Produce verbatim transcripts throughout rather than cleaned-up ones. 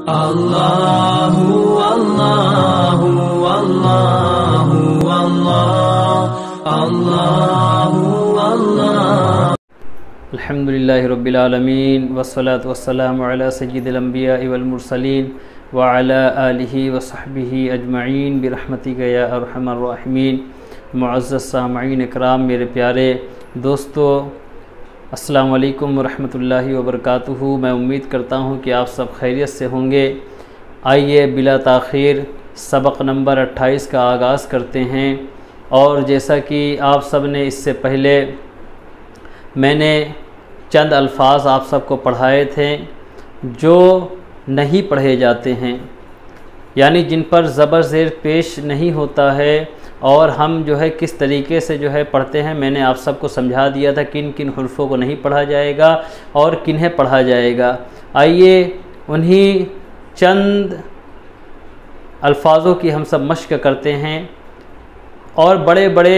अल्लाहु अल्लाहु अल्लाहु अल्लाह अल्लाहु अल्लाह। अल्हम्दुलिल्लाहि रब्बिल आलमीन वस्सलातु वस्सलामु अला सय्यिदिल अंबिया'i वल मुरसलीन व अला आलिहि व सहबिहि अजमईन बिरहमतिका या अरहमर राहिमीन। मुअज़्ज़ज़ सामईन इकराम, मेरे प्यारे दोस्तों, अस्सलामु अलैकुम वरहमतुल्लाहि वबरकातुहू। मैं उम्मीद करता हूँ कि आप सब खैरियत से होंगे। आइए बिला ताख़ीर सबक नंबर अट्ठाईस का आगाज़ करते हैं। और जैसा कि आप सब ने इससे पहले मैंने चंद अल्फाज आप सबको पढ़ाए थे जो नहीं पढ़े जाते हैं, यानी जिन पर ज़बर ज़ेर पेश नहीं होता है, और हम जो है किस तरीके से जो है पढ़ते हैं मैंने आप सबको समझा दिया था किन किन हुर्फ़ों को नहीं पढ़ा जाएगा और किन्हें पढ़ा जाएगा। आइए उन्हीं चंद अल्फाज़ों की हम सब मश्क करते हैं। और बड़े बड़े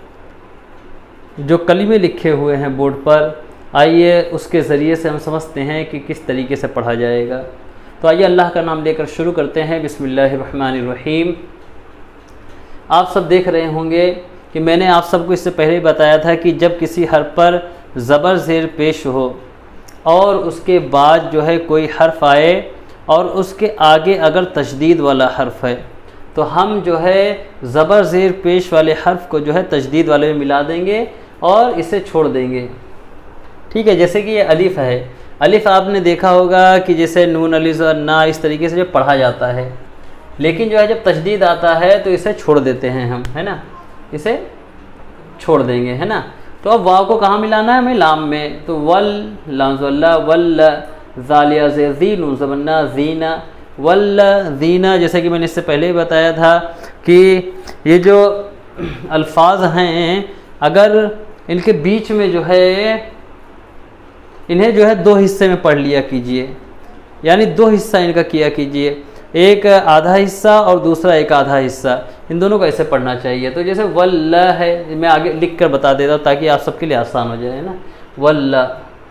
जो कलिमे लिखे हुए हैं बोर्ड पर, आइए उसके ज़रिए से हम समझते हैं कि किस तरीके से पढ़ा जाएगा। तो आइए अल्लाह का नाम लेकर शुरू करते हैं। बिस्मिल्लाहिर्रहमानिर्रहीम। आप सब देख रहे होंगे कि मैंने आप सबको इससे पहले बताया था कि जब किसी हर्फ पर ज़बर ज़ेर पेश हो और उसके बाद जो है कोई हर्फ आए और उसके आगे अगर तशदीद वाला हर्फ है तो हम जो है ज़बर ज़ेर पेश वाले हर्फ को जो है तशदीद वाले में मिला देंगे और इसे छोड़ देंगे। ठीक है, जैसे कि ये अलिफ़ है। अलिफ़ आपने देखा होगा कि जैसे नून अलिफ़ और ना इस तरीके से जो पढ़ा जाता है, लेकिन जो है जब तशदीद आता है तो इसे छोड़ देते हैं हम, है ना, इसे छोड़ देंगे, है ना। तो अब वाव को कहाँ मिलाना है हमें? लाम में। तो वल लाज़ल्ला वल ज़ालिया ज़े ज़ीनु ज़बन्ना ज़ीना वल ज़ीना। जैसे कि मैंने इससे पहले ही बताया था कि ये जो अल्फाज हैं अगर इनके बीच में जो है इन्हें जो है दो हिस्से में पढ़ लिया कीजिए, यानी दो हिस्सा इनका किया कीजिए, एक आधा हिस्सा और दूसरा एक आधा हिस्सा। इन दोनों को ऐसे पढ़ना चाहिए। तो जैसे वल्ल है, मैं आगे लिख कर बता देता हूँ ताकि आप सबके लिए आसान हो जाए, है ना। वल्ल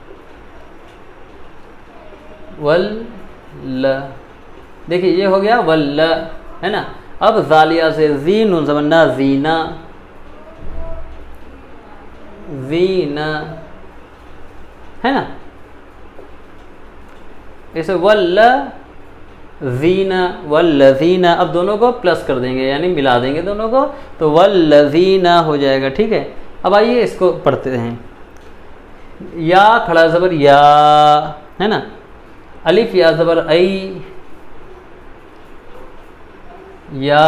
वल्ल, देखिए ये हो गया वल्ल, है ना। अब ज़ालिया से ज़ीन ज़बन्ना ज़ीना ज़ीना, है ना। इसे वल्ल ज़ीना वल्लज़ीना। अब दोनों को प्लस कर देंगे, यानी मिला देंगे दोनों को, तो वल्लज़ीना हो जाएगा। ठीक है, अब आइए इसको पढ़ते हैं। या खड़ा ज़बर या, है ना। अलिफ या ज़बर आई, या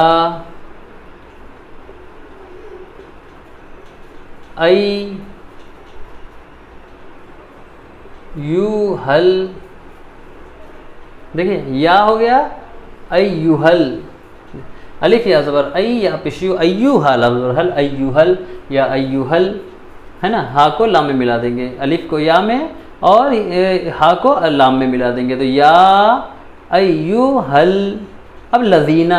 आई यू हल। देखिए या हो गया अय्युहल। अलिफ या ज़बर आई या पिशयू अय्युहा लफ्ज़ हल अय्युहल या अय्युहल, है ना। हा को लाम में मिला देंगे, अलिफ को या में और हा को लाम में मिला देंगे, तो या अय्युहल। अब लज़ीना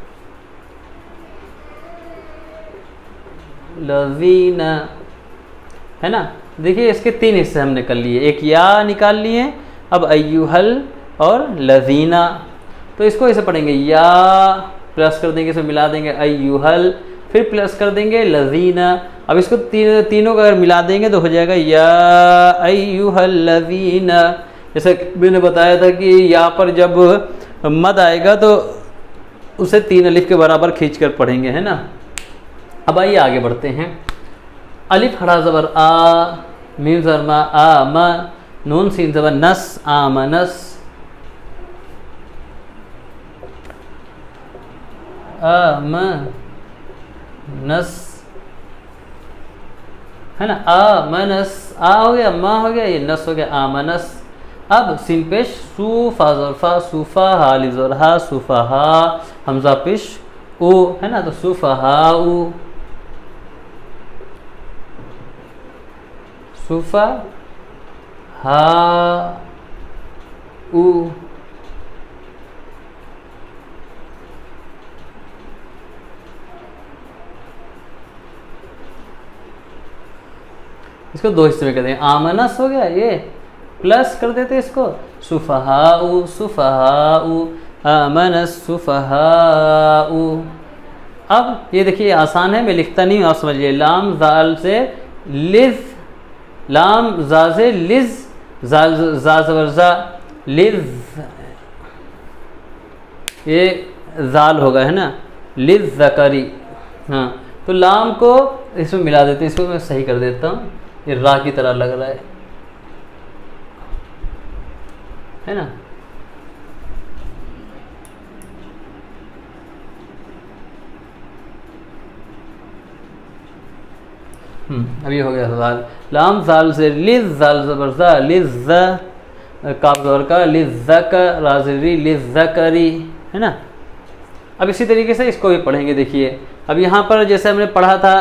लज़ीना, है ना। देखिए इसके तीन हिस्से हमने कर लिए, एक या निकाल लिए, अब अय्युहल और लज़ीना। तो इसको ऐसे पढ़ेंगे, या प्लस कर देंगे, इसमें मिला देंगे अय्युहल, फिर प्लस कर देंगे लज़ीना। अब इसको ती, तीनों का अगर मिला देंगे तो हो जाएगा या अय्युहल लज़ीना। जैसे मैंने बताया था कि यहाँ पर जब मद आएगा तो उसे तीन अलिफ के बराबर खींच कर पढ़ेंगे, है ना। अब आइए आगे बढ़ते हैं। अलिफ खड़ा ज़बर आ, मीम ज़बर मा आ मा, नून सीन ज़बर नस आमनस, आमनस, है ना। आमनस, आ हो गया, मा हो गया, ये नस हो गया, आमनस। अब सिन पेश सूफा ज़रफा सूफा, हालिफ ज़र हा सूफा हा, हमजा पेश ऊ, है ना। तो सूफा हा ऊ, सूफा हा ऊ। इसको दो हिस्से में कर देंगे। आमनस हो गया ये, प्लस कर देते इसको, सुफहाउ सुफहाउ आमन सुफहाउ। अब ये देखिए आसान है, मैं लिखता नहीं हूँ, आप समझिए। लाम जाल से लिज, लाम जा से लिज, जा जा जबर जा, लिज, ये जाल होगा है ना, लिज ज़करी। हाँ, तो लाम को इसमें मिला देते हैं, इसको मैं सही कर देता हूँ, ये रा की तरह लग रहा है है ना। हम्म अभी हो गया सवाल। लाम जाल से लिज, जाल जबर जा, लिज, काफ ज़बर का, लिज़्ज़क, राज़री लिज़्ज़करी, है ना। अब इसी तरीके से इसको भी पढ़ेंगे। देखिए अब यहाँ पर जैसे हमने पढ़ा था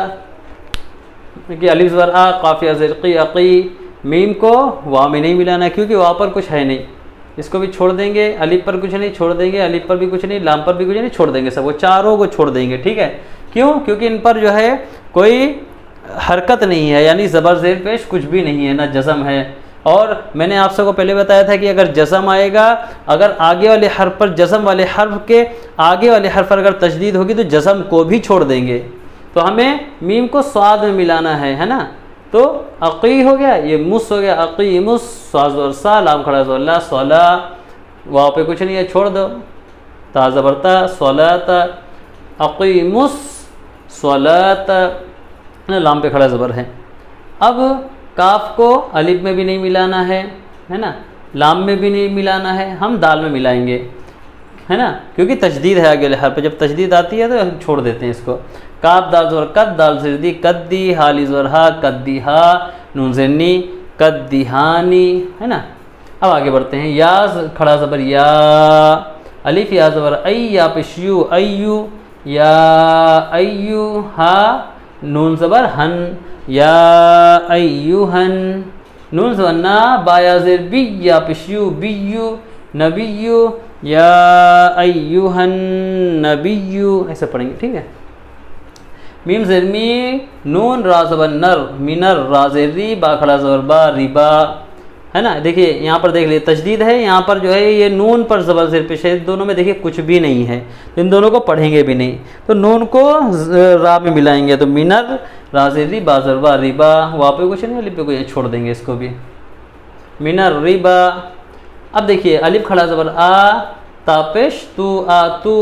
कि अलिफ ज़बर आ, काफ़िया ज़िरक़ी अक़ी, मीम को वाव में नहीं मिलाना क्योंकि वहाँ पर कुछ है नहीं, इसको भी छोड़ देंगे। अलिफ पर कुछ नहीं छोड़ देंगे, अलिफ पर भी कुछ नहीं, लाम पर भी कुछ नहीं छोड़ देंगे, सब वो चारों को छोड़ देंगे। ठीक है, क्यों? क्योंकि इन पर जो है कोई हरकत नहीं है, यानी ज़बर ज़ेर पेश कुछ भी नहीं है, ना जज़म है। और मैंने आप सबको पहले बताया था कि अगर जज़म आएगा, अगर आगे वाले हर्फ पर, जज़म वाले हर्फ के आगे वाले हर्फ पर अगर तशदीद होगी तो जज़म को भी छोड़ देंगे। तो हमें मीम को स्वाद में मिलाना है, है ना। तो अक़ी हो गया, ये मुस हो गया, अक़ी मुस, स्वाज़ और सा, लाम खड़ा ज़ल्ला, सोला, वाव पे कुछ नहीं है छोड़ दो, ता ज़बरता, सोलाता, अक़ी मुस सोलाता, लाम पे खड़ा ज़बर है। अब काफ को अलिफ में भी नहीं मिलाना है, है ना, लाम में भी नहीं मिलाना है, हम दाल में मिलाएंगे, है ना, क्योंकि तशदीद है आगे हर पे, जब तशदीद आती है तो हम छोड़ देते हैं इसको। काफ दाल ज़बर कद, दाल ज़िरदी कद्दी, हाली ज़बर हा कद्दी हा, नून ज़िन्नी कद्दिहानी, है ना। अब आगे बढ़ते हैं। या खड़ा ज़बर या, अलिफ या ज़बर आई, या पेशयू अय्यू, या अय्यू, हा नून ज़बर हन, या अय्युहन, नून ज़बर ना, बाया ज़ेर बी, या पेशयू बियू, नबियू, या अय्युहन नबियू, ऐसे पढ़ेंगे। ठीक है। मीम ज़ेर मी, नून रा ज़बर नर, मिनर, रा ज़ेर री, बा खड़ा ज़बर बा, रिबा, है ना। देखिए यहाँ पर देख लिए तशदीद है, यहाँ पर जो है ये नून पर ज़बर ज़ेर पेश है, दोनों में देखिए कुछ भी नहीं है, तो इन दोनों को पढ़ेंगे भी नहीं। तो नून को रा में मिलाएंगे, तो मिनर, रा ज़ेर री, बा ज़र बा, रिबा, वहाँ पे कुछ नहीं, अलिफ पे कुछ छोड़ देंगे इसको भी, मिनर रिबा। अब देखिए अलिफ खड़ा ज़बर आ, तापेश तू, आ तू,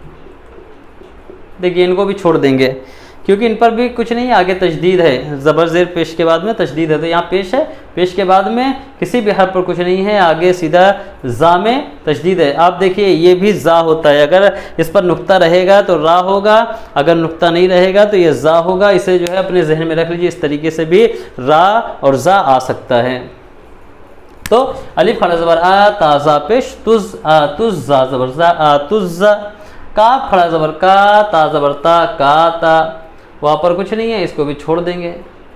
देखिए इनको भी छोड़ देंगे क्योंकि इन पर भी कुछ नहीं, आगे तशदीद है, ज़बर ज़ेर पेश के बाद में तशदीद है, तो यहाँ पेश है, पेश के बाद में किसी भी हर्फ पर कुछ नहीं है, आगे सीधा ज़ा में तशदीद है। आप देखिए ये भी ज़ा होता है, अगर इस पर नुक्ता रहेगा तो रा होगा, अगर नुक्ता नहीं रहेगा तो ये ज़ा होगा। इसे जो है अपने जहन में रख लीजिए, इस तरीके से भी रा और ज़ा आ सकता है। तो अलिफ खड़ा ज़बर आ, ताज़ा पेश तुज़, आ तुज़, ज़ा ज़बर ज़ा, आ तुज़, काफ खड़ा ज़बर का, ता ज़बर ता, का ता, वहाँ पर कुछ नहीं है, इसको भी छोड़ देंगे,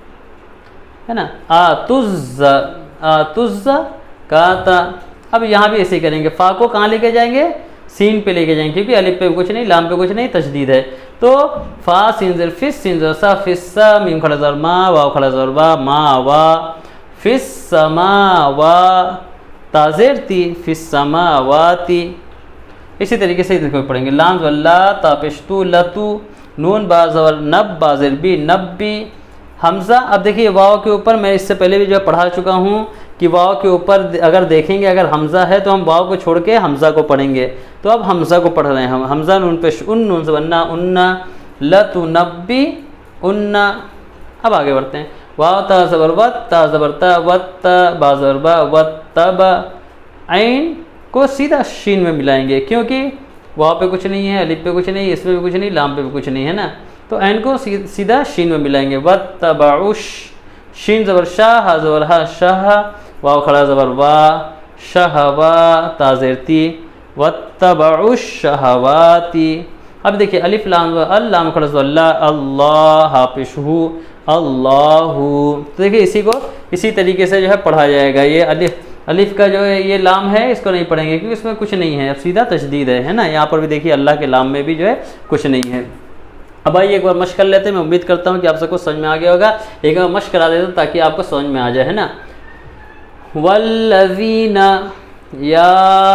है ना। आ तुज़, आ तुज़, का ता। अब यहाँ भी ऐसे ही करेंगे। फ़ा को कहाँ लेके जाएंगे? सीन पे लेके जाएंगे, क्योंकि अलिफ पे कुछ नहीं, लाम पे कुछ नहीं, तशदीद है। तो फ़ा सीन ज़र फिस, सीन ज़र सा फिस्सा, मीम खड़ा ज़र मा, वाव खड़ा ज़र वा, मा वा, फिस समा वा, ताज़ेर ती, फिस समा वाती। इसी तरीके से इसको पढ़ेंगे। लाम वल्ला, तापेशतु लतु, नून बा ज़बर नब, बाज़िर बी नब्बी, हमज़ा। अब देखिए वाव के ऊपर मैं इससे पहले भी जो पढ़ा चुका हूँ कि वाव के ऊपर अगर देखेंगे, अगर हमज़ा है तो हम वाव को छोड़ के हमज़ा को पढ़ेंगे। तो अब हमज़ा को पढ़ रहे हैं हम। हमज़ा नून पेश उन, नून से बनना उन्ना, लतु नब्बी उन्ना। अब आगे बढ़ते हैं। वाव ता ज़बर वत, ता ज़बर ता, वत बा ज़बर बा, वत तब। ऐन को सीधा शीन में मिलाएंगे, क्योंकि वाव पे कुछ नहीं है, अलिफ पे कुछ नहीं, इसमें भी कुछ नहीं, लाम पे भी कुछ नहीं, है ना। तो ऐन को सीधा शीन में मिलाएंगे। वत्तबउश, शीन ज़बर शाह, हा ज़बर हा, शाह, वाव खड़ा ज़बर वा, शहवा, ताज़ेर ती, वत्तबउश शहवाती। अब देखिए अलिफ लाम अल, लाम खड़ा ज़बर ला, अल्लाह, हापिशहु, अल्लाहु। तो देखिए इसी को इसी तरीके से जो है पढ़ा जाएगा। ये अलिफ अलिफ का जो है ये लाम है, इसको नहीं पढ़ेंगे क्योंकि इसमें कुछ नहीं है, अब सीधा तशदीद है, है ना। यहाँ पर भी देखिए अल्लाह के लाम में भी जो है कुछ नहीं है। अब आइए एक बार मश्क कर लेते हैं। मैं उम्मीद करता हूँ कि आप सबको समझ में आ गया होगा। एक बार मश्क करा देता हूँ ताकि आपको समझ में आ जाए, है ना। वल्लज़ीना या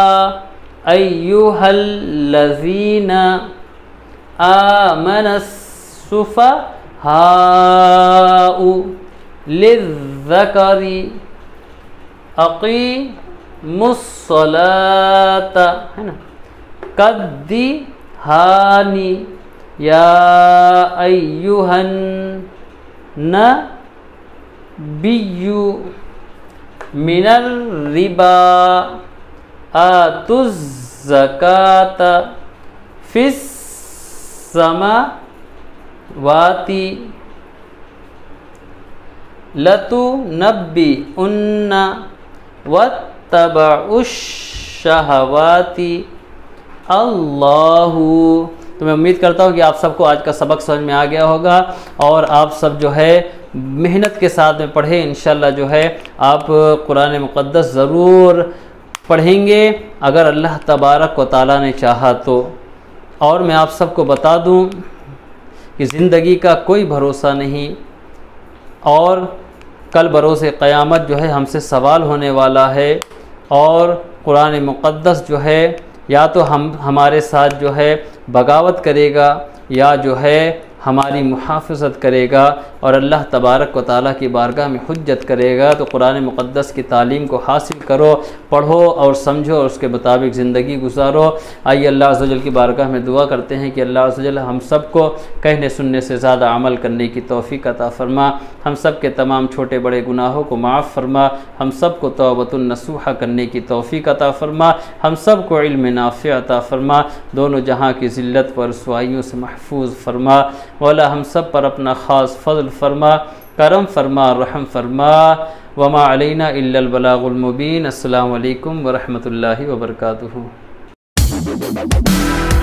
अय्युहल्लज़ीना आमनस्सुफ़हाउ लिज़्ज़करी अक़ीमुस्सलाता, है ना, कद्दिहानी या अय्युहन नबिय्यु मिनर रिबा आतुज़ ज़काता फिस समावाति लतु नब्बी उन्ना वत्तबउश शहवाति अल्लाहु। तो मैं उम्मीद करता हूँ कि आप सबको आज का सबक समझ में आ गया होगा और आप सब जो है मेहनत के साथ में पढ़ें। इंशाल्लाह जो है आप कुरान मुक़द्दस ज़रूर पढ़ेंगे अगर अल्लाह तबारक व तआला ने चाहा तो। और मैं आप सबको बता दूं कि ज़िंदगी का कोई भरोसा नहीं और कल बरोज़े क़यामत जो है हमसे सवाल होने वाला है और कुरान मुक़द्दस जो है या तो हम हमारे साथ जो है बगावत करेगा या जो है हमारी मुहाफ़ज़त करेगा और अल्लाह तबारक व तआला की बारगाह में हुज्जत करेगा। तो कुरान मुक़द्दस की तालीम को हासिल करो, पढ़ो और समझो और उसके मुताबिक ज़िंदगी गुजारो। आइए अल्लाह अज़्ज़ व जल की बारगाह में दुआ करते हैं कि अल्लाह अज़्ज़ व जल हम सब को कहने सुनने से ज़्यादा अमल करने की तौफ़ीक़ अता फ़रमा, हम सब के तमाम छोटे बड़े गुनाहों को माफ़ फ़रमा, हम सब को तौबतुन नसूहा करने की तौफ़ीक़ अता फ़रमा, हम सब को इल्म नाफ़ि अता फ़रमा, दोनों जहाँ की ज़िल्लत व रुसवाइयों से महफूज फ़रमा। मौला हम सब पर अपना ख़ास फ़ज़ल फ़रमा, करम फ़रमा, रहम फ़रमा। वमा अलैना इल्लल बलागुल मुबीन। अस्सलामु अलैकुम व रहमतुल्लाहि व बरकातुहू।